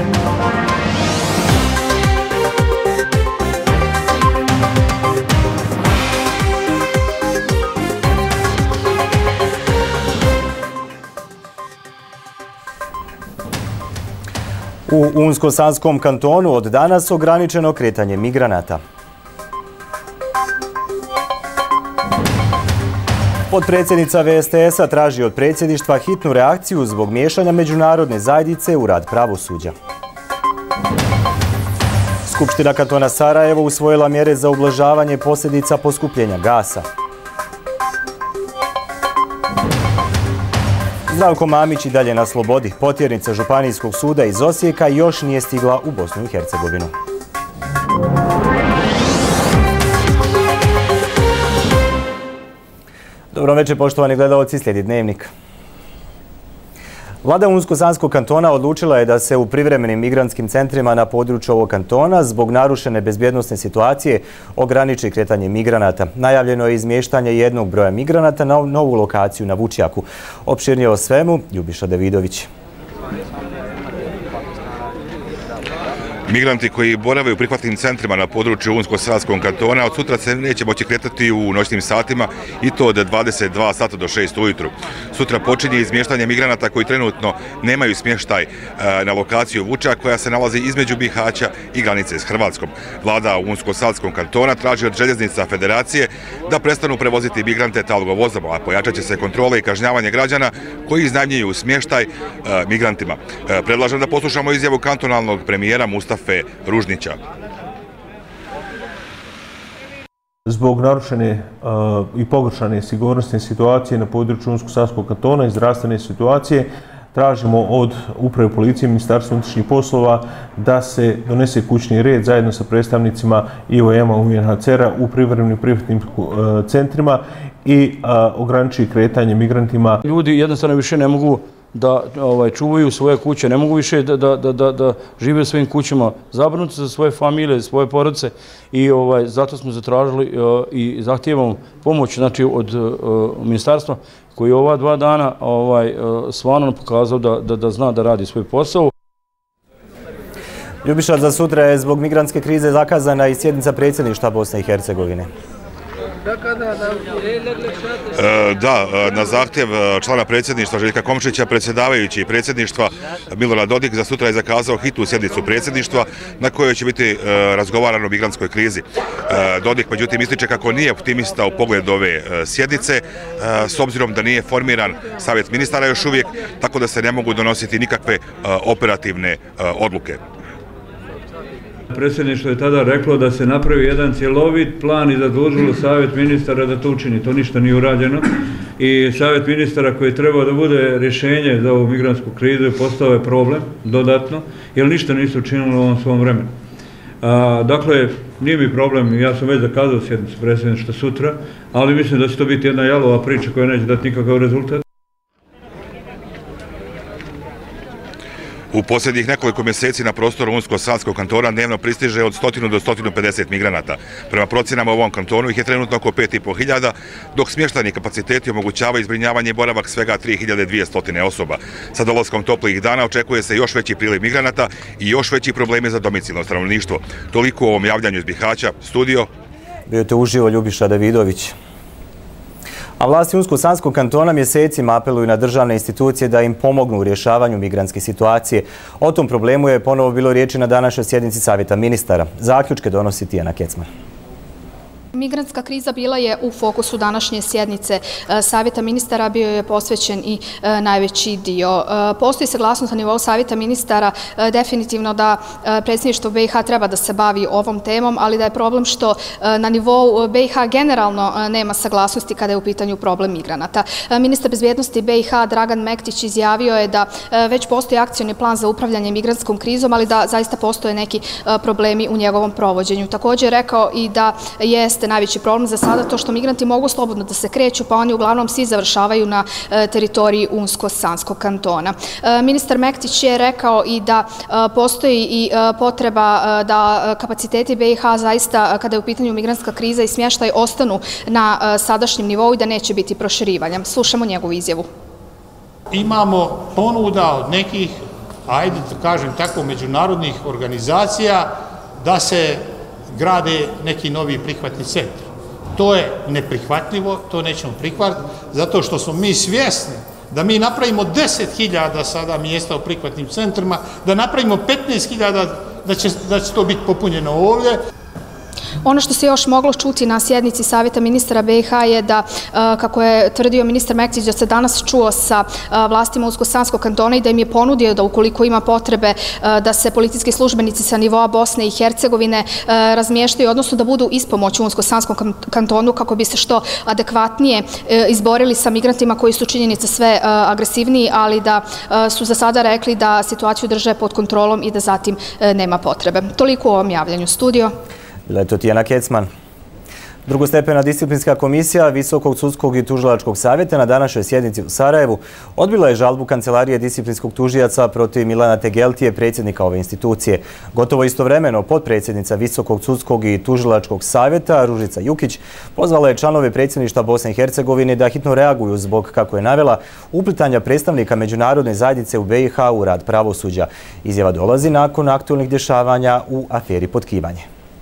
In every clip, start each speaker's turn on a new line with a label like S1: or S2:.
S1: U Unsko-Sanskom kantonu od danas ograničeno kretanje migranata. Potpredsjednica VSTS-a traži od predsjedništva hitnu reakciju zbog miješanja međunarodne zajednice u rad pravosuđa. Skupština kantona Sarajevo usvojila mjere za ublažavanje posljedica poskupljenja gasa. Zdravko Mamić i dalje na slobodi. Potjernica Županijskog suda iz Osijeka još nije stigla u Bosnu i Hercegovinu. Dobro večer, poštovani gledaoci, slijedi Dnevnik. Vlada Unsko-Sanskog kantona odlučila je da se u privremenim migrantskim centrima na području ovog kantona zbog narušene bezbjednosne situacije ograniči kretanje migranata. Najavljeno je izmještanje jednog broja migranata na novu lokaciju na Vučjaku. Opširnije o svemu, Ljubiša Davidović.
S2: Migranti koji borave u prihvatnim centrima na području Unsko-Sanskog kantona od sutra se neće moći kretati u noćnim satima i to od 22 sata do 6 ujutru. Sutra počinje izmještanje migranata koji trenutno nemaju smještaj na lokaciju Vučjak koja se nalazi između Bihaća i granice s Hrvatskom. Vlada Unsko-Sanskog kantona traži od željeznica Federacije da prestanu prevoziti migrante talgovozom, a pojačat će se kontrole i kažnjavanje građana koji iznajmljuju smještaj migrantima. Predlažem da poslušamo izjavu kantonalnog premijera Mustafe Ružnića.
S3: Zbog narušene i pogoršane sigurnosne situacije na području Unsko-Sanskog kantona i zdravstvene situacije tražimo od Uprave policije Ministarstva unutrašnjih poslova da se donese kućni red zajedno sa predstavnicima IOM-a UNHCR-a u privremenim prihvatnim centrima i ograniči kretanje migrantima.
S4: Ljudi jednostavno više ne mogu da čuvaju svoje kuće, ne mogu više da žive u svojim kućama, zabrinuti za svoje familije, svoje porodice i zato smo zatražili i zahtijevamo pomoć od ministarstva koji je ova 2 dana stvarno pokazao da zna da radi svoj posao.
S1: Ljubiša, za sutra je zbog migrantske krize zakazana i sjednica predsjedništva Bosne i Hercegovine.
S2: Da, na zahtjev člana predsjedništva Željka Komšića, predsjedavajući predsjedništva Milorad Dodik za sutra je zakazao hitnu sjednicu predsjedništva na kojoj će biti razgovarano o migrantskoj krizi. Dodik, međutim, ističe kako nije optimista u pogledu ove sjednice, s obzirom da nije formiran savjet ministara još uvijek, tako da se ne mogu donositi nikakve operativne odluke.
S5: Predsjedništvo je tada reklo da se napravi jedan cjelovit plan i zadužilo savjet ministara da to učini. To ništa nije urađeno i savjet ministara koji je trebao da bude rješenje za ovu migrantsku krizu postao je problem dodatno, jer ništa nisu učinili u ovom svom vremenu. Dakle, nije mi problem, ja sam već zakazao sjednicu predsjedništva sutra, ali mislim da će to biti jedna jalova priča koja neće dati nikakav rezultat.
S2: U posljednjih nekoliko mjeseci na prostoru Unsko-Sanskog kantona dnevno pristiže od 100 do 150 migranata. Prema procjenama u ovom kantonu ih je trenutno oko 5.500, dok smještajni kapaciteti omogućavaju izbrinjavanje i boravak svega 3200 osoba. Sa dolaskom toplijih dana očekuje se još veći priliv migranata i još veći problemi za domicilno stanovništvo. Toliko u ovom javljanju iz Bihaća. Studio.
S1: Bio te uživo Ljubiša Davidović. A vlasti Unsko-Sanskog kantona mjesecima apeluju na državne institucije da im pomognu u rješavanju migrantske situacije. O tom problemu je ponovo bilo riječi na današnjoj sjednici Savjeta ministara. Zaključke donosi Tijana Kecman.
S6: Migrantska kriza bila je u fokusu današnje sjednice Savjeta ministara, bio je posvećen i najveći dio. Postoji saglasnost na nivou Savjeta ministara definitivno da predsjedništvo BiH treba da se bavi ovom temom, ali da je problem što na nivou BiH generalno nema saglasnosti kada je u pitanju problem migranata. Ministar bezbjednosti BiH Dragan Mektić izjavio je da već postoji akcioni plan za upravljanje migrantskom krizom, ali da zaista postoje neki problemi u njegovom provođenju. Također je rekao i da jeste najveći problem za sada to što migranti mogu slobodno da se kreću, pa oni uglavnom svi završavaju na teritoriji Unsko-Sanskog kantona. Ministar Mektić je rekao i da postoji i potreba da kapaciteti BiH zaista, kada je u pitanju migrantska kriza i smještaj, ostanu na sadašnjem nivou i da neće biti proširivanja. Slušamo njegovu izjavu.
S7: Imamo ponuda od nekih ajde da kažem tako, međunarodnih organizacija da se grade neki novi prihvatni centri. To je neprihvatljivo, to nećemo prihvatiti, zato što smo mi svjesni da mi napravimo 10.000 sada mjesta u prihvatnim centrima, da napravimo 15.000 da će to biti popunjeno ovdje.
S6: Ono što se još moglo čuti na sjednici Savjeta ministara BiH je da, kako je tvrdio ministar Mektić, da se danas čuo sa vlastima Unsko-Sanskog kantona i da im je ponudio da ukoliko ima potrebe da se policijski službenici sa nivoa Bosne i Hercegovine razmještaju, odnosno da budu ispomoć u Unsko-Sanskom kantonu kako bi se što adekvatnije izborili sa migrantima koji su činjenica sve agresivniji, ali da su za sada rekli da situaciju drže pod kontrolom i da zatim nema potrebe. Toliko u ovom javljanju. Studio.
S1: Bila je to Tijana Kecman. Drugostepena disciplinska komisija Visokog sudskog i tužilačkog savjeta na današnjoj sjednici u Sarajevu odbila je žalbu Kancelarije disciplinskog tužijaca protiv Milana Tegeltije, predsjednika ove institucije. Gotovo istovremeno potpredsjednica Visokog sudskog i tužilačkog savjeta Ružica Jukić pozvala je članove predsjedništva Bosne i Hercegovine da hitno reaguju zbog, kako je navela, uplitanja predstavnika međunarodne zajednice u BiH u rad pravosuđa. Izjava dolazi nakon aktualnih dešavanja u aferi Potkivanje.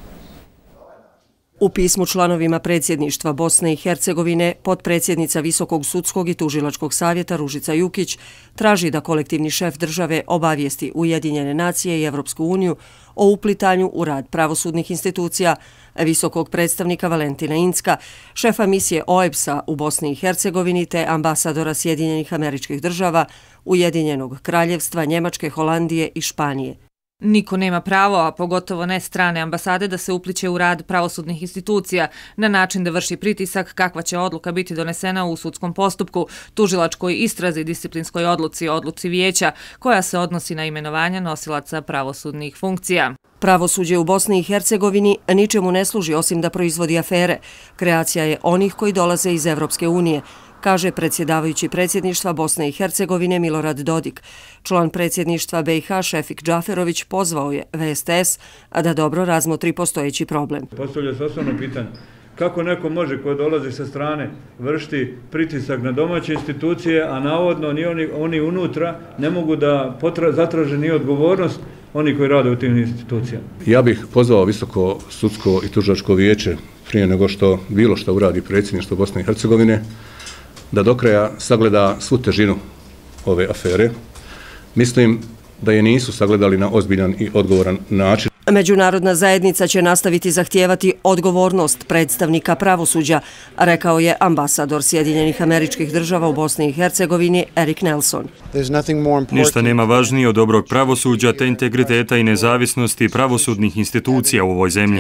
S8: U pismu članovima predsjedništva Bosne i Hercegovine, potpredsjednica Visokog sudskog i tužilačkog savjeta Ružica Jukić traži da kolektivni šef države obavijesti Ujedinjene nacije i Evropsku uniju o uplitanju u rad pravosudnih institucija, visokog predstavnika Valentina Incka, šefa misije OEBS-a u Bosni i Hercegovini te ambasadora Sjedinjenih Američkih Država, Ujedinjenog Kraljevstva, Njemačke, Holandije i Španije.
S9: Niko nema pravo, a pogotovo ne strane ambasade, da se upliće u rad pravosudnih institucija na način da vrši pritisak kakva će odluka biti donesena u sudskom postupku, tužilačkoj istrazi, disciplinskoj odluci vijeća, koja se odnosi na imenovanje nosilaca pravosudnih funkcija.
S8: Pravosuđe u Bosni i Hercegovini ničemu ne služi osim da proizvodi afere. Kreacija je onih koji dolaze iz Evropske unije, kaže predsjedavajući predsjedništva Bosne i Hercegovine Milorad Dodik. Član predsjedništva BiH Šefik Džaferović pozvao je VSTS da dobro razmotri postojeći problem.
S5: Postavlja se osnovno pitanje. Kako neko može ko dolazi sa strane vršiti pritisak na domaće institucije, a navodno ni oni unutra ne mogu da zatraže ni odgovornost oni koji rade u tim institucijama?
S10: Ja bih pozvao Visoko sudsko i tužilačko vijeće prije nego što bilo što uradi predsjedništvo Bosne i Hercegovine da do kraja sagleda svu težinu ove afere. Mislim da je nisu sagledali na ozbiljan i odgovoran način.
S8: Međunarodna zajednica će nastaviti zahtijevati odgovornost predstavnika pravosuđa, rekao je ambasador Sjedinjenih Američkih Država u Bosni i Hercegovini Erik Nelson.
S11: Ništa nema važnije od dobrog pravosuđa te integriteta i nezavisnosti pravosudnih institucija u ovoj zemlji.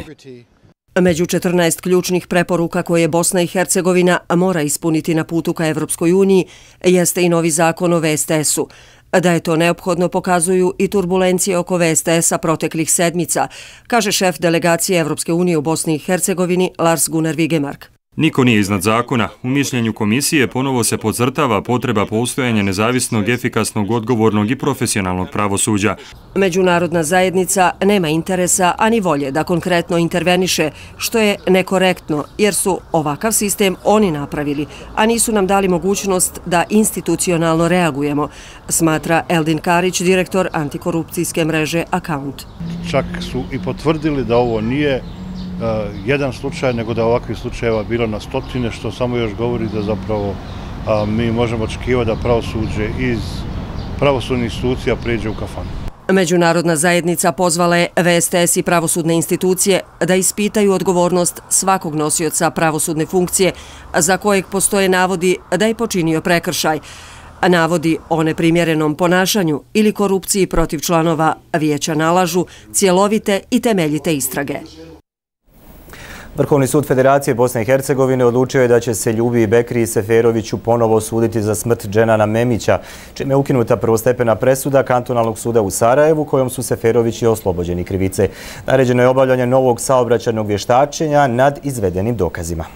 S8: Među 14 ključnih preporuka koje Bosna i Hercegovina mora ispuniti na putu ka Evropskoj uniji jeste i novi zakon o VSTS-u. Da je to neophodno pokazuju i turbulencije oko VSTS-a proteklih sedmica, kaže šef delegacije Evropske unije u Bosni i Hercegovini Lars Gunnar Vigemark.
S11: Niko nije iznad zakona. U mišljenju komisije ponovo se podcrtava potreba postojanja nezavisnog, efikasnog, odgovornog i profesionalnog pravosuđa.
S8: Međunarodna zajednica nema interesa ani volje da konkretno interveniše, što je nekorektno jer su ovakav sistem oni napravili, a nisu nam dali mogućnost da institucionalno reagujemo, smatra Eldin Karić, direktor antikorupcijske mreže Account.
S12: Čak su i potvrdili da ovo nije jedan slučaj, nego da ovakvih slučajeva bilo na stotine, što samo još govori da zapravo mi možemo očekivati da pravosuđe iz pravosudnih institucija prijeđe u kafanu.
S8: Međunarodna zajednica pozvala je VSTS i pravosudne institucije da ispitaju odgovornost svakog nosioca pravosudne funkcije za kojeg postoje navodi da je počinio prekršaj, navodi o neprimjerenom ponašanju ili korupciji protiv članova vijeća nalažu cjelovite i temeljite istrage.
S1: Vrhovni sud Federacije Bosne i Hercegovine odlučio je da će se Ljubiji Bekriji Seferoviću ponovo suditi za smrt Dženana Memića, čime je ukinuta prvostepena presuda kantonalnog suda u Sarajevu, kojom su Seferovići oslobođeni krivice. Naređeno je obavljanje novog saobraćajnog vještačenja nad izvedenim dokazima.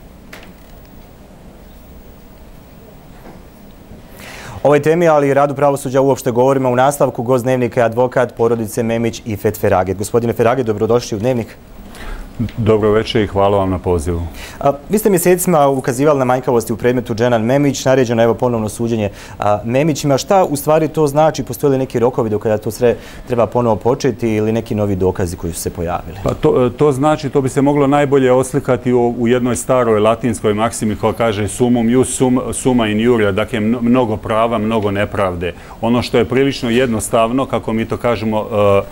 S1: Ovoj temi, ali i radu pravosuđa uopšte govorimo u nastavku. Gost Dnevnika je advokat porodice Memić Ifet Feraget. Gospodine Feraget, dobrodošli u Dnevnik.
S13: Dobro večer i hvala vam na pozivu.
S1: Vi ste mjesecima ukazivali na manjkavosti u predmetu Dženan Memić, naređeno je ponovno suđenje Memićima. Šta u stvari to znači? Postoje li neki rokovi do kada to sve treba ponovo početi ili neki novi dokazi koji su se pojavili?
S13: Pa to znači, to bi se moglo najbolje oslikati u jednoj staroj latinskoj maksimi koja kaže sumum ius summa injuria, dakle mnogo prava, mnogo nepravde. Ono što je prilično jednostavno, kako mi to kažemo,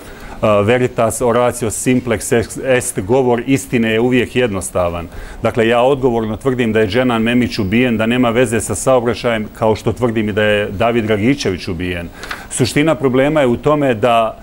S13: veritas oratio simplex est, govor istine je uvijek jednostavan. Dakle, ja odgovorno tvrdim da je Dženan Memić ubijen, da nema veze sa saobraćajem, kao što tvrdim i da je David Dragičević ubijen. Suština problema je u tome da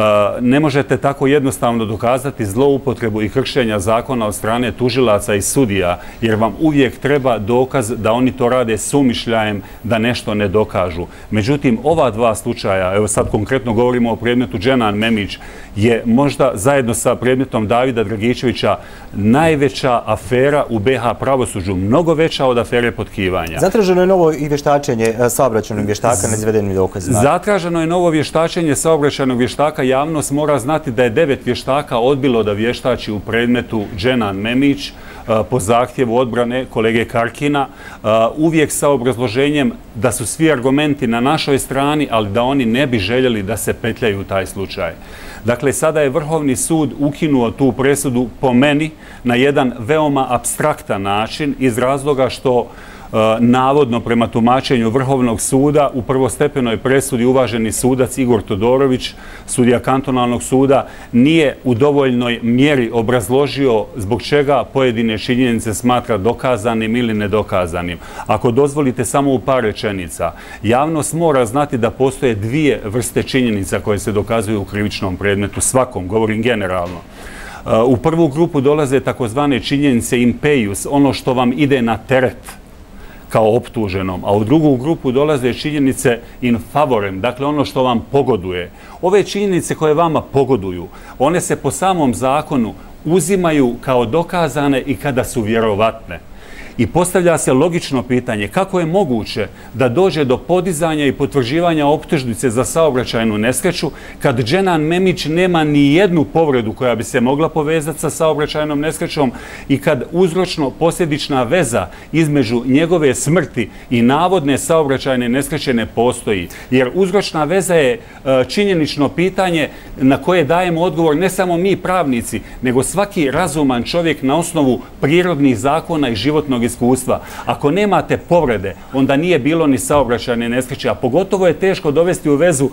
S13: ne možete tako jednostavno dokazati zloupotrebu i kršenja zakona od strane tužilaca i sudija, jer vam uvijek treba dokaz da oni to rade sumišljajem, da nešto ne dokažu. Međutim, ova dva slučaja, evo sad konkretno govorimo o predmetu Dženan Memić, je možda zajedno sa predmetom Davida Dragičevića najveća afera u BiH pravosuđu, mnogo veća od afere potkivanja.
S1: Zatraženo je novo i vještačenje saobraćajnog vještaka neizvedenim dokazima.
S13: Zatraženo je novo vještačenje saobraćajnog vještaka. Javnost mora znati da je 9 vještaka odbilo da vještači u predmetu Dženan Memić po zahtjevu odbrane kolege Karkina, uvijek sa obrazloženjem da su svi argumenti na našoj strani, ali da oni ne bi željeli da se petljaju u taj slučaj. Dakle, sada je Vrhovni sud ukinuo tu presudu po meni na jedan veoma apstraktan način iz razloga što navodno prema tumačenju Vrhovnog suda u prvostepenoj presudi uvaženi sudac Igor Todorović, sudija kantonalnog suda, nije u dovoljnoj mjeri obrazložio zbog čega pojedine činjenice smatra dokazanim ili nedokazanim. Ako dozvolite samo u par rečenica, javnost mora znati da postoje dvije vrste činjenica koje se dokazuju u krivičnom predmetu, svakom, govorim generalno. U prvu grupu dolaze takozvane činjenice impeius, ono što vam ide na teret kao optuženom, a u drugu grupu dolaze činjenice in favorem, dakle ono što vam pogoduje. Ove činjenice koje vama pogoduju, one se po samom zakonu uzimaju kao dokazane i kada su vjerovatne. I postavlja se logično pitanje kako je moguće da dođe do podizanja i potvrđivanja optužnice za saobraćajnu nesreću kad Dženan Memić nema ni jednu povredu koja bi se mogla povezati sa saobraćajnom nesrećom i kad uzročno-posljedična veza između njegove smrti i navodne saobraćajne nesreće ne postoji. Jer uzročna veza je činjenično pitanje na koje dajemo odgovor ne samo mi pravnici, nego svaki razuman čovjek na osnovu prirodnih zakona i životnog iskustva. Ako nemate povrede, onda nije bilo ni saobraćajne nesreće, a pogotovo je teško dovesti u vezu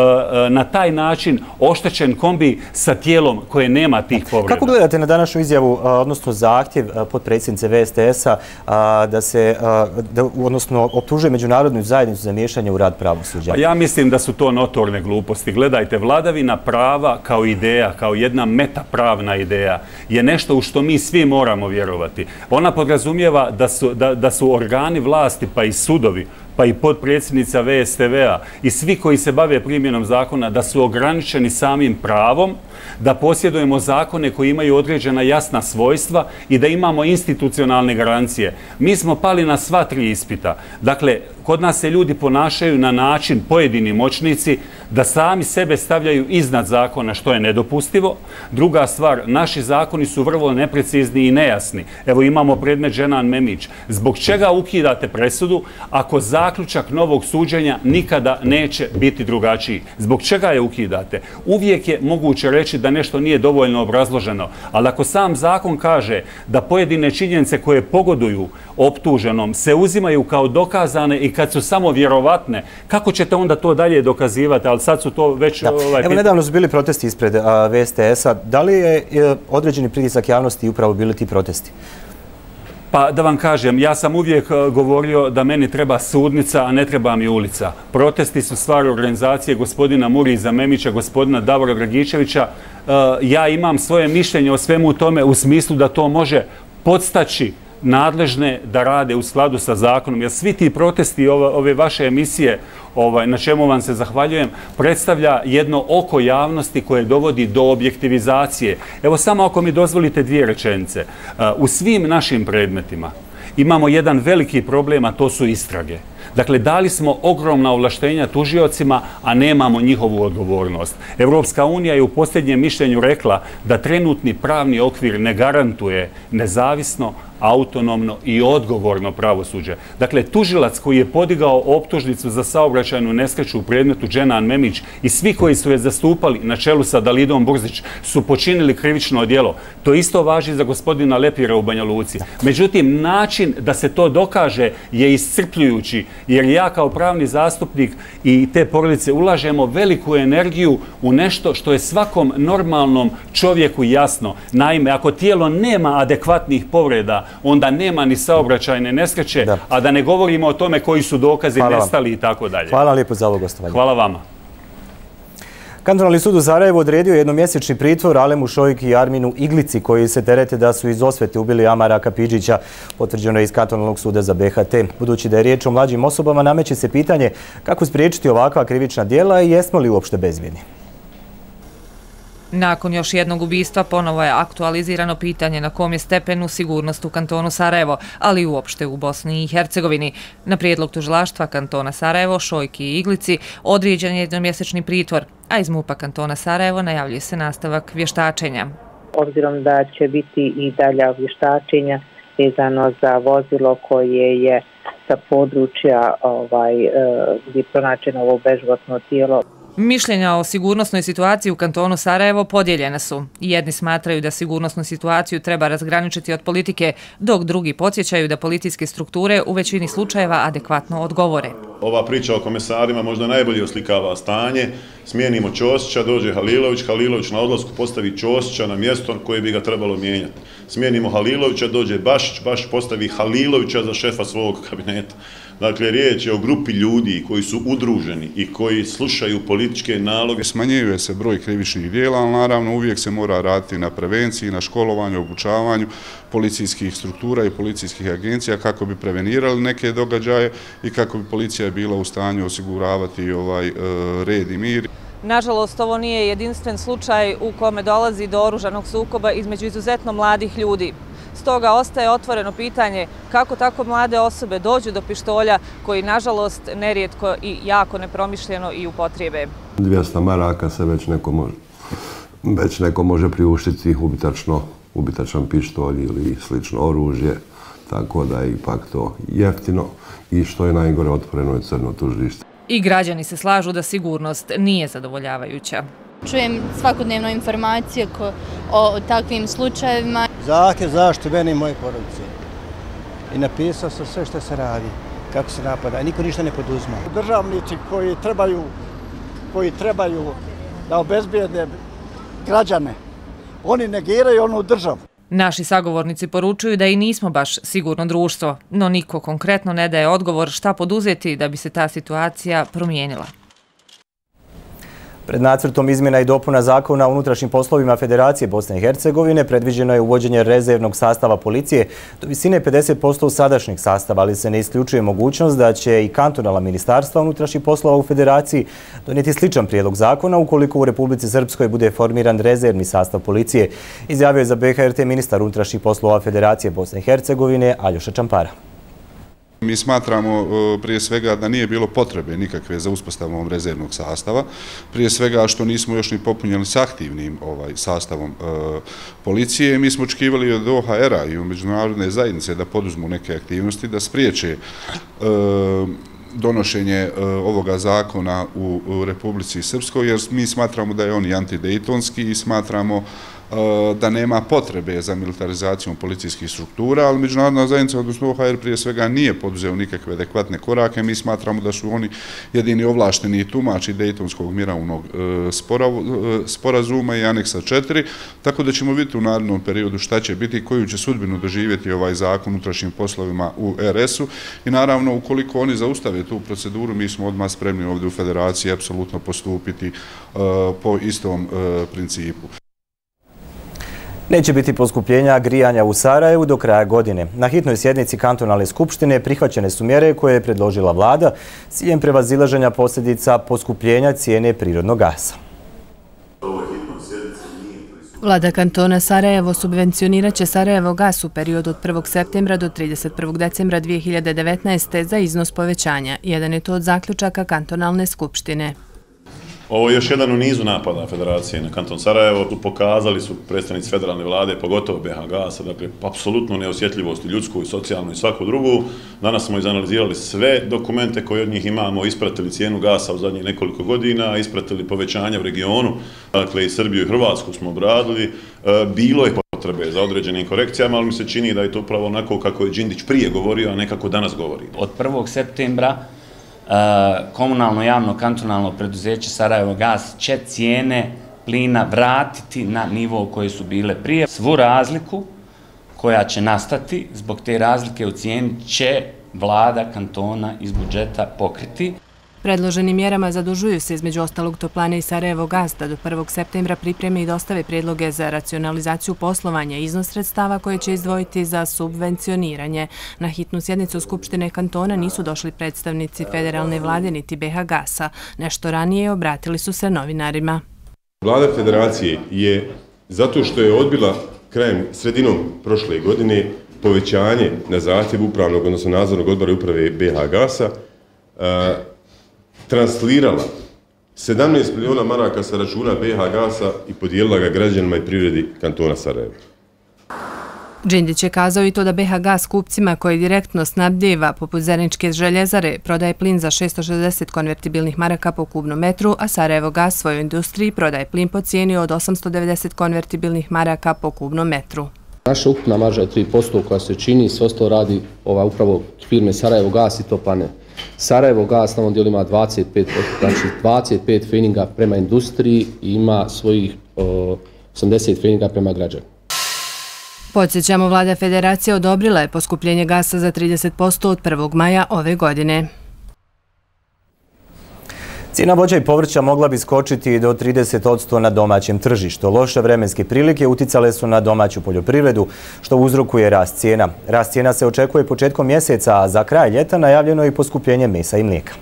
S13: na taj način oštećen kombi sa tijelom koje nema tih povreda.
S1: Kako gledate na današnju izjavu, odnosno zahtjev potpredsjednice VSTS-a da se, odnosno optužuje međunarodnu zajednicu za miješanje u rad pravosuđa?
S13: Ja mislim da su to notorne gluposti. Gledajte, vladavina prava kao ideja, kao jedna metapravna ideja je nešto u što mi svi moramo vjerovati. Ona podrazumijeva da su organi vlasti, pa i sudovi, pa i potpredsjednica VSTV-a i svi koji se bave primjenom zakona, da su ograničeni samim pravom, da posjedujemo zakone koji imaju određena jasna svojstva i da imamo institucionalne garancije. Mi smo pali na sva tri ispita. Dakle, kod nas se ljudi ponašaju na način, pojedini moćnici, da sami sebe stavljaju iznad zakona, što je nedopustivo. Druga stvar, naši zakoni su vrlo neprecizni i nejasni. Evo imamo predmet Dženan Memić. Zbog čega ukidate presudu ako zaključak novog suđenja nikada neće biti drugačiji? Zbog čega je ukidate? Uvijek je moguće reći da nešto nije dovoljno obrazloženo, ali ako sam zakon kaže da pojedine činjenice koje pogoduju optuženom se uzimaju kao dokazane i kad su samo vjerovatne, kako ćete onda to dalje dokazivati? Ali sad su to već...
S1: Evo, nedavno su bili protesti ispred VSTS-a. Da li je određeni pritisak javnosti upravo bili ti protesti?
S13: Pa da vam kažem, ja sam uvijek govorio da meni treba sudnica, a ne treba mi ulica. Protesti su stvar organizacije gospodina Muriza Memića, gospodina Davora Dragičevića. Ja imam svoje mišljenje o svemu tome u smislu da to može podstaći nadležne da rade u skladu sa zakonom. Jer svi ti protesti ove vaše emisije, na čemu vam se zahvaljujem, predstavlja jedno oko javnosti koje dovodi do objektivizacije. Evo samo ako mi dozvolite dvije rečenice. U svim našim predmetima imamo jedan veliki problem, a to su istrage. Dakle, dali smo ogromna ovlaštenja tužiocima, a nemamo njihovu odgovornost. Evropska unija je u posljednjem mišljenju rekla da trenutni pravni okvir ne garantuje nezavisno, autonomno i odgovorno pravosuđe. Dakle, tužilac koji je podigao optužnicu za saobraćajnu nesreću u predmetu Dženan Memić i svi koji su je zastupali na čelu sa Dalidom Burzić su počinili krivično djelo. To isto važi za gospodina Lepira u Banja Luci. Međutim, način da se to dokaže je iscrpljujući, jer ja kao pravni zastupnik i te porodice ulažemo veliku energiju u nešto što je svakom normalnom čovjeku jasno. Naime, ako tijelo nema adekvatnih povreda, onda nema ni saobraćajne nesreće, a da ne govorimo o tome koji su dokazi nestali i tako dalje.
S1: Hvala lijepo za ovo gostovanje.
S13: Hvala vama.
S1: Kantonalni sud u Sarajevu odredio jednomjesečni pritvor Alemu Šojki i Arminu Iglici, koji se terete da su iz osvete ubili Amara Kapidžića, potvrđeno je iz Kantonalnog suda za BHT. Budući da je riječ o mlađim osobama, nameće se pitanje kako spriječiti ovakva krivična djela i jesmo li uopšte bezbjedni.
S9: Nakon još jednog ubistva ponovo je aktualizirano pitanje na kom je stepenu sigurnost u kantonu Sarajevo, ali i uopšte u Bosni i Hercegovini. Na prijedlog tužilaštva kantona Sarajevo, Šojki i Iglici određen je jednomjesečni pritvor, a iz MUP-a kantona Sarajevo najavljuje se nastavak vještačenja.
S14: Obzirom da će biti i dalja vještačenja vezano za vozilo koje je sa područja gdje je pronađeno ovo beživotno tijelo.
S9: Mišljenja o sigurnosnoj situaciji u kantonu Sarajevo podijeljena su. Jedni smatraju da sigurnosnu situaciju treba razgraničiti od politike, dok drugi podsjećaju da policijske strukture u većini slučajeva adekvatno odgovore.
S15: Ova priča o komesarima možda najbolje oslikava stanje. Smijenimo Ćosića, dođe Halilović, Halilović na odlasku postavi Ćosića na mjesto koje bi ga trebalo mijenjati. Smijenimo Halilovića, dođe Bašić, Bašić postavi Halilovića za šefa svog kabineta. Dakle, riječ je o grupi ljudi koji su udruženi i koji slušaju političke naloge.
S16: Smanjuje se broj krivičnih djela, ali naravno uvijek se mora raditi na prevenciji, na školovanju, obučavanju policijskih struktura i policijskih agencija kako bi prevenirali neke događaje i kako bi policija bila u stanju osiguravati red i mir.
S9: Nažalost, ovo nije jedinstven slučaj u kome dolazi do oružanog sukoba između izuzetno mladih ljudi. Stoga ostaje otvoreno pitanje kako tako mlade osobe dođu do pištolja koji, nažalost, nerijetko i jako nepromišljeno i upotrijebe.
S17: 200 maraka se već neko može priuštiti ubitačan pištolj ili slično oružje, tako da je ipak to jeftino i što je najgore otvoreno je crno tržište.
S9: I građani se slažu da sigurnost nije zadovoljavajuća.
S18: Čujem svakodnevno informacije o takvim slučajevima.
S19: Zahtjev zaštite mene i moje porodice. I napisao sam sve što se radi, kako se napada, i niko ništa ne poduzma.
S20: Državnici koji trebaju da obezbijede građane, oni negiraju onu državu.
S9: Naši sagovornici poručuju da i nismo baš sigurno društvo, no niko konkretno ne daje odgovor šta poduzeti da bi se ta situacija promijenila.
S1: Pred nacrtom izmjena i dopuna zakona o unutrašnjim poslovima Federacije Bosne i Hercegovine predviđeno je uvođenje rezervnog sastava policije do visine 50% sadašnjeg sastava, ali se ne isključuje mogućnost da će i kantonalna ministarstva unutrašnjih poslova u Federaciji donijeti sličan prijedlog zakona ukoliko u Republici Srpskoj bude formiran rezervni sastav policije, izjavio je za BHRT ministar unutrašnjih poslova Federacije Bosne i Hercegovine Aljoša Čampara.
S16: Mi smatramo prije svega da nije bilo potrebe nikakve za uspostavom rezervnog sastava, prije svega što nismo još ni popunjeni s aktivnim sastavom policije. Mi smo očekivali od OHR-a i od međunarodne zajednice da poduzmu neke aktivnosti, da spriječe donošenje ovoga zakona u Republici Srpskoj, jer mi smatramo da je on i antidejtonski i smatramo da nema potrebe za militarizacijom policijskih struktura, ali međunarodna zajednica, odnosno OHR, prije svega nije poduzeo nikakve adekvatne korake. Mi smatramo da su oni jedini ovlašteni tumači Dejtonskog mirovnog sporazuma i aneksa 4, tako da ćemo vidjeti u narednom periodu šta će biti, koju će sudbinu doživjeti ovaj zakon unutrašnjim poslovima u RS-u i naravno ukoliko oni zaustave tu proceduru, mi smo odmah spremni ovdje u Federaciji apsolutno postupiti po istom principu.
S1: Neće biti poskupljenja grijanja u Sarajevu do kraja godine. Na hitnoj sjednici kantonalne skupštine prihvaćene su mjere koje je predložila vlada s ciljem prevazilaženja posljedica poskupljenja cijene prirodnog gasa.
S21: Vlada kantona Sarajevo subvencionirat će Sarajevo gas u periodu od 1. septembra do 31. decembra 2019. za iznos povećanja. Jedan je to od zaključaka kantonalne skupštine.
S15: Ovo je još jedan u nizu napada Federacije na kanton Sarajevo. Pokazali su predstavnici federalne vlade, pogotovo BH Gasa, dakle, apsolutnu neosjetljivost ljudsku i socijalnu i svaku drugu. Danas smo izanalizirali sve dokumente koje od njih imamo, ispratili cijenu gasa u zadnjih nekoliko godina, ispratili povećanja u regionu, dakle i Srbiju i Hrvatsku smo obradili. Bilo je potrebe za određenim korekcijama, ali mi se čini da je to upravo onako kako je Đindić prije govorio, a ne kako danas govori.
S22: Od 1. septembra komunalno javno kantonalno preduzeće Sarajevo Gas će cijene plina vratiti na nivo koje su bile prije. Svu razliku koja će nastati zbog te razlike u cijeni će vlada kantona iz budžeta pokriti.
S21: Predloženim mjerama zadužuju se između ostalog Toplane i Sarajevo Gas da do 1. septembra pripreme i dostave prijedloge za racionalizaciju poslovanja i iznos sredstava koje će izdvojiti za subvencioniranje. Na hitnu sjednicu Skupštine kantona nisu došli predstavnici federalne vlade niti BH Gasa. Nešto ranije obratili su se novinarima.
S23: Vlada federacije je, zato što je odbila sredinom prošle godine povećanje na zahtjev upravnog, odnosno nadzornog odbora uprave BH Gasa, translirala 17 miliona maraka sa računa BH Gasa i podijelila ga građanima i privredi kantona Sarajevo.
S21: Đindić je kazao i to da BH Gas kupcima koji direktno snabdijeva poput Zeničke željezare prodaje plin za 660 konvertibilnih maraka po kubnom metru, a Sarajevo Gas svojoj industriji prodaje plin po cijeni od 890 konvertibilnih maraka po kubnom metru.
S24: Naša ukupna marža je 3% koja se čini, sve ostalo radi upravo firme Sarajevo Gas i Toplane. Sarajevo Gas na ovom dijelu ima 25, znači 25 feninga prema industriji i ima svojih 80 feninga prema građanima.
S21: Podsjećamo, vlada federacije odobrila je poskupljenje gasa za 30% od 1. maja ove godine.
S1: Cijena voća i povrća mogla bi skočiti do 30% na domaćem tržištu. Loše vremenske prilike uticale su na domaću poljoprivredu, što uzrokuje rast cijena. Rast cijena se očekuje početkom mjeseca, a za kraj ljeta najavljeno je i poskupljenje mesa i mlijeka.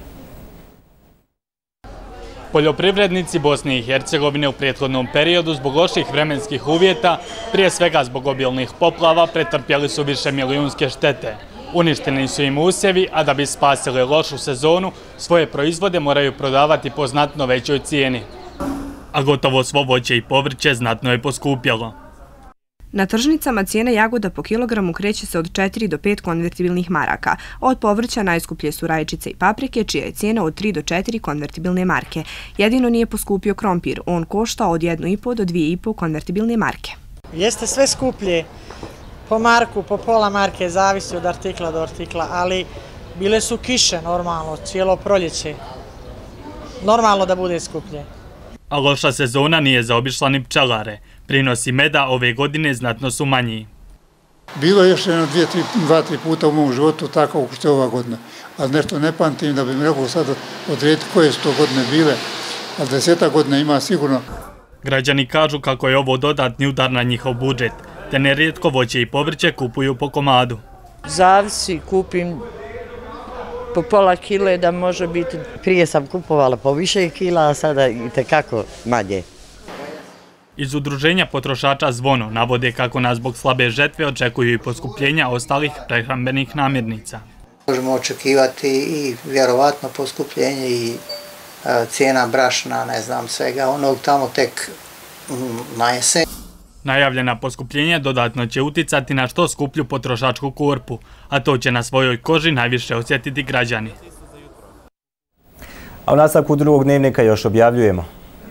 S25: Poljoprivrednici Bosne i Hercegovine u prethodnom periodu zbog loših vremenskih uvjeta, prije svega zbog obilnih poplava, pretrpjeli su više milijunske štete. Uništeni su im usjevi, a da bi spasili lošu sezonu, svoje proizvode moraju prodavati po znatno većoj cijeni. A gotovo svo voće i povrće znatno je poskupjelo.
S26: Na tržnicama cijena jagoda po kilogramu kreće se od 4 do 5 konvertibilnih maraka. Od povrća najskuplje su rajčice i paprike, čija je cijena od 3 do 4 konvertibilne marke. Jedino nije poskupio krompir, on košta od 1,5 do 2,5 konvertibilne marke.
S27: Jeste sve skuplje. Po marku, po pola marke, zavisi od artikla do artikla, ali bile su kiše normalno, cijelo proljeće. Normalno da bude skuplje.
S25: A loša sezona nije zaobišla ni pčelare. Prinosi meda ove godine znatno su manji.
S28: Bilo je još jedno 2-3 puta u mom životu tako što je ova godina. Ali nešto ne pamtim da bi mi rekao sad odrediti koje su to godine bile, ali 10 godina ima sigurno.
S25: Građani kažu kako je ovo dodatni udar na njihov budžet, te nerijetko voće i povrće kupuju po komadu.
S29: Zavisi, kupim po pola kile da može biti. Prije sam kupovala po više kila, a sada i tekako manje.
S25: Iz udruženja potrošača Zvono navode kako nas zbog slabe žetve očekuju i poskupljenja ostalih prehrambenih namirnica.
S30: Možemo očekivati i vjerovatno poskupljenje i cijena brašna, ne znam, svega onog tamo tek na jesen.
S25: Najavljena poskupljenja dodatno će uticati na što skuplju potrošačku korpu, a to će na svojoj koži najviše osjetiti građani.
S1: A u nastavku drugog dnevnika još objavljujemo.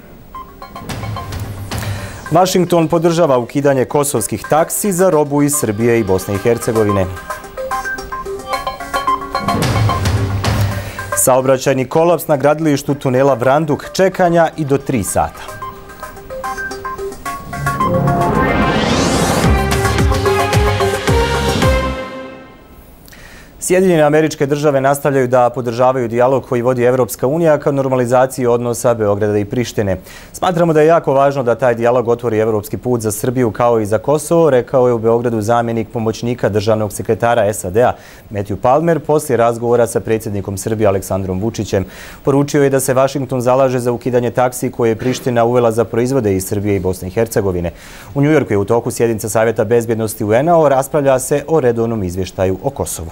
S1: Washington podržava ukidanje kosovskih taksi za robu iz Srbije i Bosne i Hercegovine. Saobraćajni kolaps na gradilištu tunela Vranduk, čekanja i do 3 sata. Sjedinjene Američke Države nastavljaju da podržavaju dijalog koji vodi Evropska unija ka normalizaciji odnosa Beograda i Prištine. Smatramo da je jako važno da taj dijalog otvori evropski put za Srbiju kao i za Kosovo, rekao je u Beogradu zamjenik pomoćnika državnog sekretara SAD-a Matthew Palmer poslije razgovora sa predsjednikom Srbije Aleksandrom Vučićem. Poručio je da se Vašington zalaže za ukidanje taksi koje je Priština uvela za proizvode iz Srbije i Bosne i Hercegovine. U Njujorku je u toku sjednica Savjeta bezbjednosti UN-a, raspravlja se o redovnom izvještaju o Kosovu.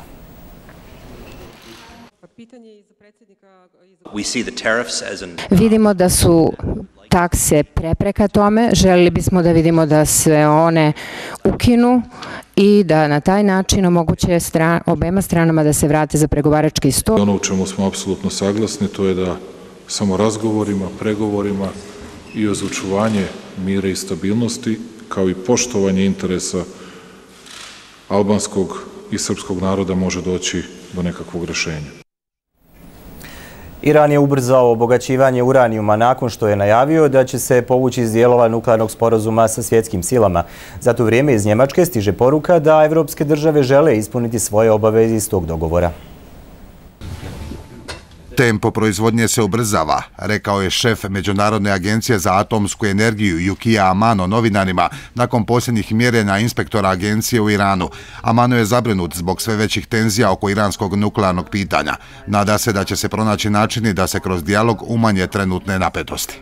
S2: Vidimo da su takse prepreka tome, želili bismo da vidimo da se one ukinu i da na taj način omoguće obema stranama da se vrate za pregovarački stol.
S3: Ono u čemu smo apsolutno saglasni to je da samo razgovorima, pregovorima i uz očuvanje mira i stabilnosti kao i poštovanje interesa albanskog i srpskog naroda može doći do nekakvog rješenja.
S1: Iran je ubrzao obogaćivanje uranijuma nakon što je najavio da će se povući iz dijelova nuklearnog sporazuma sa svjetskim silama. Za to vrijeme iz Njemačke stiže poruka da evropske države žele ispuniti svoje obaveze iz tog dogovora.
S4: Tempo proizvodnje se ubrzava, rekao je šef Međunarodne agencije za atomsku energiju Yukija Amano novinarima nakon posljednjih mjerenja inspektora agencije u Iranu. Amano je zabrinut zbog sve većih tenzija oko iranskog nuklearnog pitanja. Nada se da će se pronaći načini da se kroz dijalog umanje trenutne napetosti.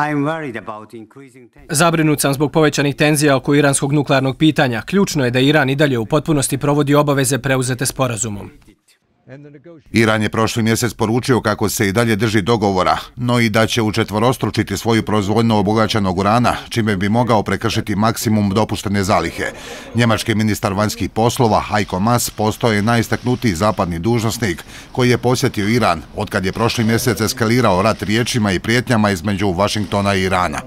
S5: Zabrinut sam zbog povećanih tenzija oko iranskog nuklearnog pitanja. Ključno je da Iran i dalje u potpunosti provodi obaveze preuzete sporazumom.
S4: Iran je prošli mjesec poručio kako se i dalje drži dogovora, no i da će učetvorostručiti svoju proizvodnju obogaćenog urana, čime bi mogao prekršiti maksimum dopuštene zalihe. Njemački ministar vanjskih poslova Heiko Maas postao je najistaknutiji zapadni dužnosnik koji je posjetio Iran otkad je prošli mjesec eskalirao rat riječima i prijetnjama između Vašingtona i Irana.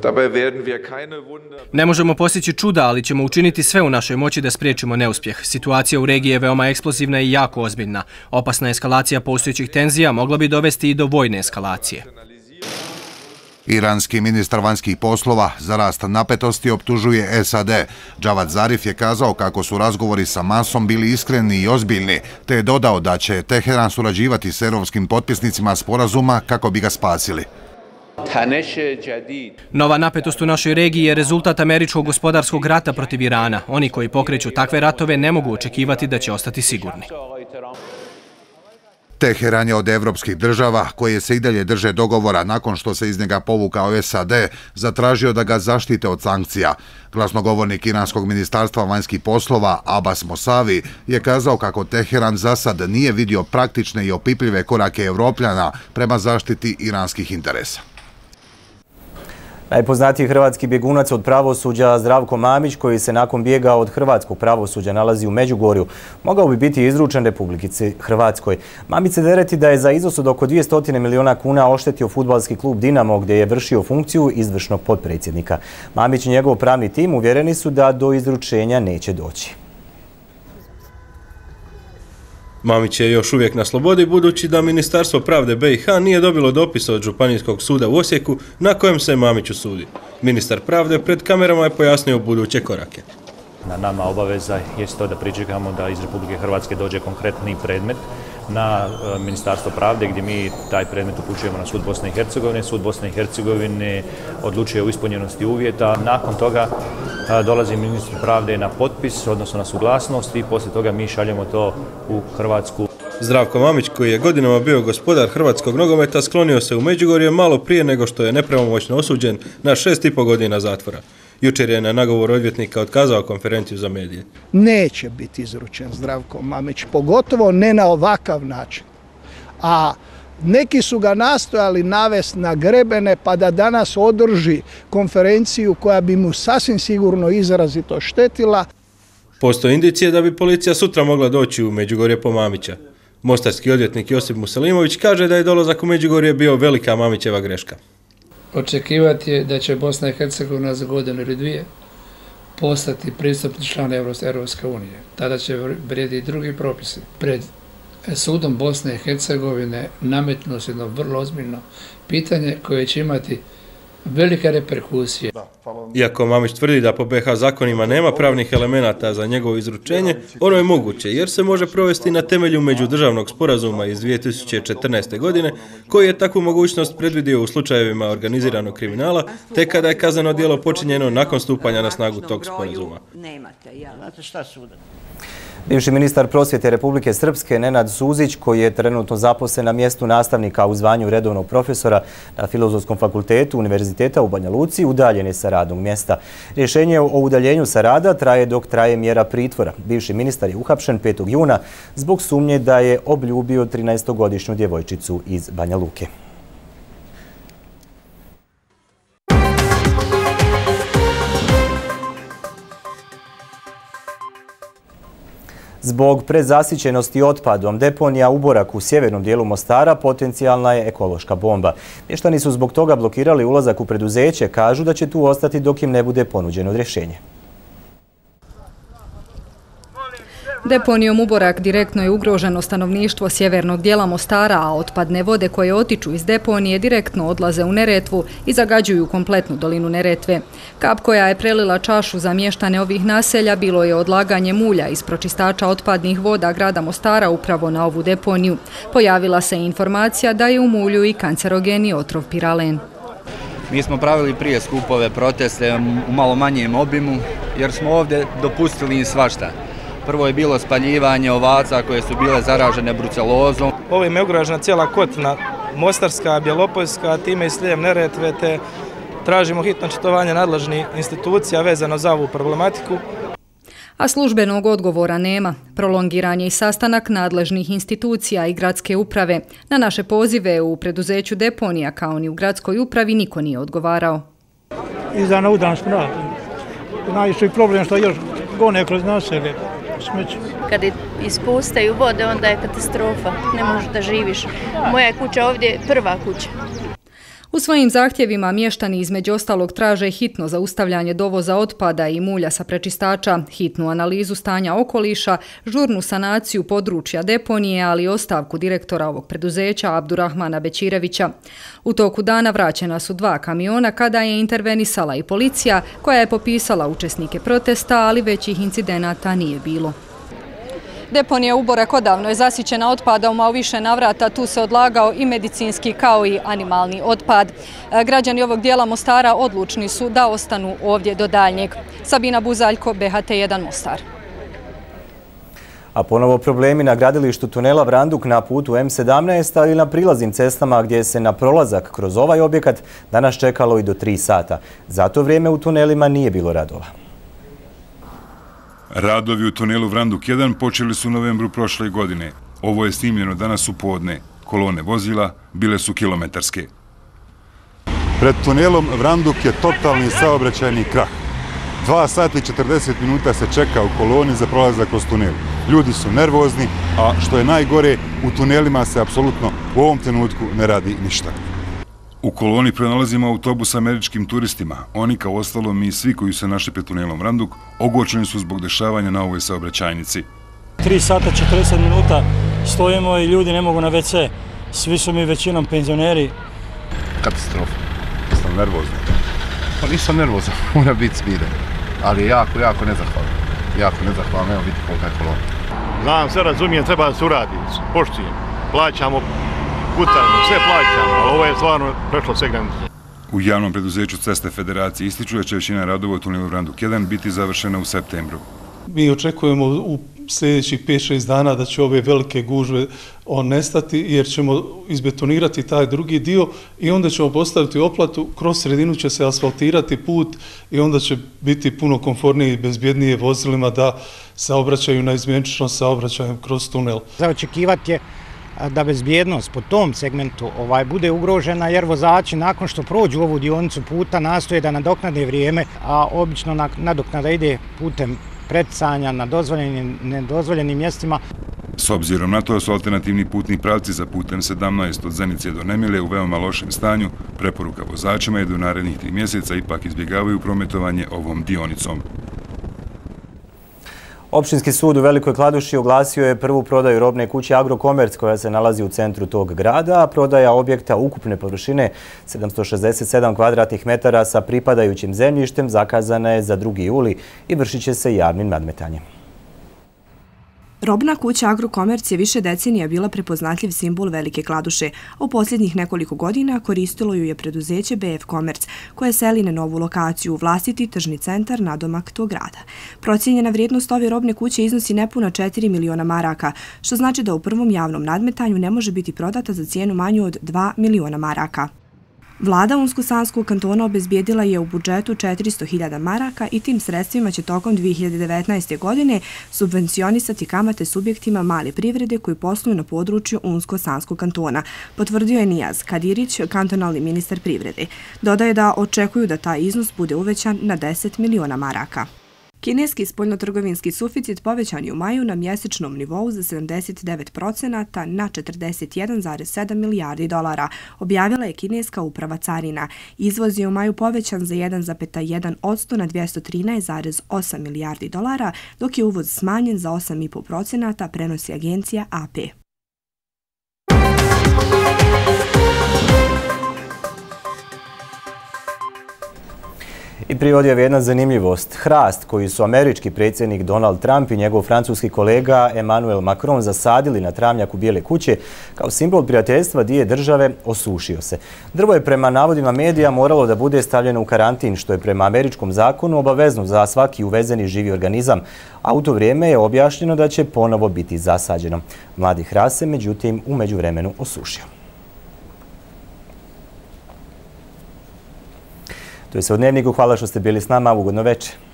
S5: Ne možemo postići čuda, ali ćemo učiniti sve u našoj moći da spriječimo neuspjeh. Situacija u regiji je veoma eksplozivna i jako ozbiljna. Opasna eskalacija postojećih tenzija mogla bi dovesti i do vojne eskalacije.
S4: Iranski ministar vanjskih poslova za rast napetosti optužuje SAD. Javad Zarif je kazao kako su razgovori sa Maasom bili iskreni i ozbiljni, te je dodao da će Teheran surađivati s europskim potpisnicima sporazuma kako bi ga spasili.
S5: Nova napetost u našoj regiji je rezultat američkog gospodarskog rata protiv Irana. Oni koji pokreću takve ratove ne mogu očekivati da će ostati sigurni.
S4: Teheran je od evropskih država, koje se i dalje drže dogovora nakon što se iz njega povukao SAD, zatražio da ga zaštite od sankcija. Glasnogovornik Iranskog ministarstva vanjskih poslova Abbas Mosavi je kazao kako Teheran za sad nije vidio praktične i opipljive korake Evropljana prema zaštiti iranskih interesa.
S1: Najpoznatiji hrvatski bjegunac od pravosuđa Zdravko Mamić, koji se nakon bijega od hrvatskog pravosuđa nalazi u Međugorju, mogao bi biti izručen Republici Hrvatskoj. Mamić se dereti da je za iznos od oko 200 miliona kuna oštetio fudbalski klub Dinamo, gdje je vršio funkciju izvršnog potpredsjednika. Mamić i njegov pravni tim uvjereni su da do izručenja neće doći.
S6: Mamić je još uvijek na slobodi budući da Ministarstvo pravde BiH nije dobilo dopis od Županijskog suda u Osijeku na kojem se Mamić osudi. Ministar pravde pred kamerama je pojasnio buduće korake.
S7: Na nama obaveza je to da pričekamo da iz Republike Hrvatske dođe konkretni predmet na Ministarstvo pravde gdje mi taj predmet upućujemo na Sud Bosne i Hercegovine. Sud Bosne i Hercegovine odlučuje o ispunjenosti uvjeta. Nakon toga dolazi ministar pravde na potpis, odnosno na suglasnost i poslije toga mi šaljemo to u Hrvatsku.
S6: Zdravko Mamić, koji je godinama bio gospodar hrvatskog nogometa, sklonio se u Međugorje malo prije nego što je nepravomoćno osuđen na 6,5 godina zatvora. Jučer je na nagovor odvjetnika otkazao konferenciju za medije.
S8: Neće biti izručen Zdravko Mamić, pogotovo ne na ovakav način. A neki su ga nastojali navesti na grebene pa da danas održi konferenciju koja bi mu sasvim sigurno izrazito štetila.
S6: Postoje indicije da bi policija sutra mogla doći u Međugorje po Mamića. Mostarski odvjetnik Josip Muselimović kaže da je dolazak u Međugorje bio velika Mamićeva greška.
S10: Očekivati je da će Bosna i Hercegovina za godinu ili dvije postati pristupni član Europske unije. Tada će vrijediti drugi propisi. Pred sudom Bosne i Hercegovine nametnuo se jedno vrlo ozbiljno pitanje koje će imati velike reperkusije.
S6: Iako Mamić tvrdi da po BiH zakonima nema pravnih elemenata za njegovo izručenje, ono je moguće jer se može provesti na temelju međudržavnog sporazuma iz 2014. godine koji je takvu mogućnost predvidio u slučajevima organiziranog kriminala te kada je kazneno djelo počinjeno nakon stupanja na snagu tog sporazuma.
S1: Bivši ministar prosvjete Republike Srpske Nenad Suzić, koji je trenutno zaposlen na mjestu nastavnika u zvanju redovnog profesora na Filozofskom fakultetu Univerziteta u Banja Luci, udaljen je sa radnog mjesta. Rješenje o udaljenju sa rada traje dok traje mjera pritvora. Bivši ministar je uhapšen 5. juna zbog sumnje da je obljubio 13-godišnju djevojčicu iz Banja Luke. Zbog prezasićenosti otpadom, deponija Uborak u sjevernom dijelu Mostara potencijalna je ekološka bomba. Mještani su zbog toga blokirali ulazak u preduzeće, kažu da će tu ostati dok im ne bude ponuđeno rješenje.
S9: Deponijom Uborak direktno je ugroženo stanovništvo sjevernog dijela Mostara, a otpadne vode koje otiču iz deponije direktno odlaze u Neretvu i zagađuju kompletnu dolinu Neretve. Kap koja je prelila čašu za mještane ovih naselja bilo je odlaganje mulja iz pročistača otpadnih voda grada Mostara upravo na ovu deponiju. Pojavila se informacija da je u mulju i kancerogeni otrov piralen.
S11: Mi smo pravili prije skupove proteste u malo manjem obimu jer smo ovdje dopustili im svašta. Prvo je bilo spaljivanje ovaca koje su bile zaražene brucelozom.
S12: Ovim je ugrožena cijela kotlina Mostarska, Bjelopoljska, time i slijem Neretve, te tražimo hitno očitovanje nadležnih institucija vezano za ovu problematiku.
S9: A službenog odgovora nema. Prolongiran je i sastanak nadležnih institucija i gradske uprave. Na naše pozive u preduzeću deponija kao ni u gradskoj upravi niko nije odgovarao.
S13: Iz dana u dan smo radili. Najviše problem što još gone kroz naselje.
S14: Kad ispustaju vode, onda je katastrofa. Ne možeš da živiš. Moja kuća ovdje je prva kuća.
S9: U svojim zahtjevima mještani između ostalog traže hitno zaustavljanje dovoza otpada i mulja sa prečistača, hitnu analizu stanja okoliša, žurnu sanaciju područja deponije, ali i ostavku direktora ovog preduzeća Abdurrahmana Bećirevića. U toku dana vraćena su 2 kamiona kada je intervenisala i policija koja je popisala učesnike protesta, ali većih incidenata nije bilo. Deponija Uborak odavno je zasićena otpadom, a u više navrata tu se odlagao i medicinski kao i animalni otpad. Građani ovog dijela Mostara odlučni su da ostanu ovdje do daljnjeg. Sabina Buzaljko, BHT1 Mostar.
S1: A ponovo problemi na gradilištu tunela Vranduk na putu M17, ali i na prilaznim cestama gdje se na prolazak kroz ovaj objekat danas čekalo i do 3 sata. Zato vrijeme u tunelima nije bilo radova.
S16: Radovi u tunelu Vranduk 1 počeli su u novembru prošle godine. Ovo je snimljeno danas u podne. Kolone vozila bile su kilometarske.
S17: Pred tunelom Vranduk je totalni saobraćajni krah. 2 sata i 40 minuta se čeka u koloni za prolazak kroz tunel. Ljudi su nervozni, a što je najgore, u tunelima se apsolutno u ovom trenutku ne radi ništa.
S16: U koloni pronalazimo autobus sa američkim turistima. Oni, kao ostalom i svi koji se našli pred tunelom Vranduk, ogorčeni su zbog dešavanja na ovoj saobraćajnici.
S13: 3 sata 40 minuta stojimo i ljudi ne mogu na WC. Svi su mi većinom penzioneri.
S18: Katastrofa. Sam nervozan. Pa nisam nervozan, mora biti smiren. Ali je jako nezahvalan. Jako nezahvalan, evo vidite kolika je kolona.
S19: Znam, sve razumijem, treba da se uradi. Poštujem. Plaćamo, pucajmo, sve plaćamo, ali ovo je stvarno prešlo sve granice.
S16: U javnom preduzeću Ceste Federacije ističu da će većina radova u tunelu Vranduk 1 biti završena u septembru.
S20: Mi očekujemo u sljedećih 5-6 dana da će ove velike gužve nestati jer ćemo izbetonirati taj drugi dio i onda ćemo postaviti oplatu, kroz sredinu će se asfaltirati put i onda će biti puno komfornije i bezbjednije vozilima da saobraćaju na izmjenično saobraćajem kroz tunel.
S31: Za očekivati je da bezbjednost po tom segmentu bude ugrožena jer vozači nakon što prođu ovu dionicu puta nastoje da nadoknade vrijeme, a obično nadoknada ide putem preticanja na dozvoljenim, nedozvoljenim mjestima.
S16: S obzirom na to su alternativni putni pravci za putem 17 od Zenice do Nemilje u veoma lošem stanju, preporuka vozačima je da u narednih 3 mjeseca ipak izbjegavaju prometovanje ovom dionicom.
S1: Opštinski sud u Velikoj Kladuši oglasio je prvu prodaju robne kuće Agrokomerc koja se nalazi u centru tog grada, a prodaja objekta ukupne površine 767 kvadratnih metara sa pripadajućim zemljištem zakazana je za 2. juli i vršit će se javnim nadmetanjem.
S15: Robna kuća Agrokomerc je više decenija bila prepoznatljiv simbol Velike Kladuše, a u posljednjih nekoliko godina koristilo ju je preduzeće BF Komerc, koje seli na novu lokaciju u vlastiti tržni centar nadomak tog grada. Procijenjena vrijednost ove robne kuće iznosi nepuna 4 miliona maraka, što znači da u prvom javnom nadmetanju ne može biti prodata za cijenu manju od 2 miliona maraka. Vlada Unsko-Sanskog kantona obezbijedila je u budžetu 400.000 maraka i tim sredstvima će tokom 2019. godine subvencionisati kamate subjektima male privrede koji posluju na području Unsko-Sanskog kantona, potvrdio je Nijaz Kadirić, kantonalni ministar privrede. Dodaje da očekuju da taj iznos bude uvećan na 10 miliona maraka. Kineski spoljnotrgovinski suficit povećan je u maju na mjesečnom nivou za 79% na 41,7 milijardi dolara, objavila je kineska uprava carina. Izvoz je u maju povećan za 1,1% na 213,8 milijardi dolara, dok je uvoz smanjen za 8,5%, prenosi agencija AP.
S1: I prije odjave jedna zanimljivost. Hrast koji su američki predsjednik Donald Trump i njegov francuski kolega Emmanuel Macron zasadili na travnjaku Bijele kuće kao simbol prijateljstva dvije države osušio se. Drvo je prema navodima medija moralo da bude stavljeno u karantin, što je prema američkom zakonu obavezno za svaki uvezeni živi organizam, a u to vrijeme je objašnjeno da će ponovo biti zasađeno. Mladi hrast se međutim u međuvremenu osušio. To je sve u Dnevniku. Hvala što ste bili s nama. Ugodno večer.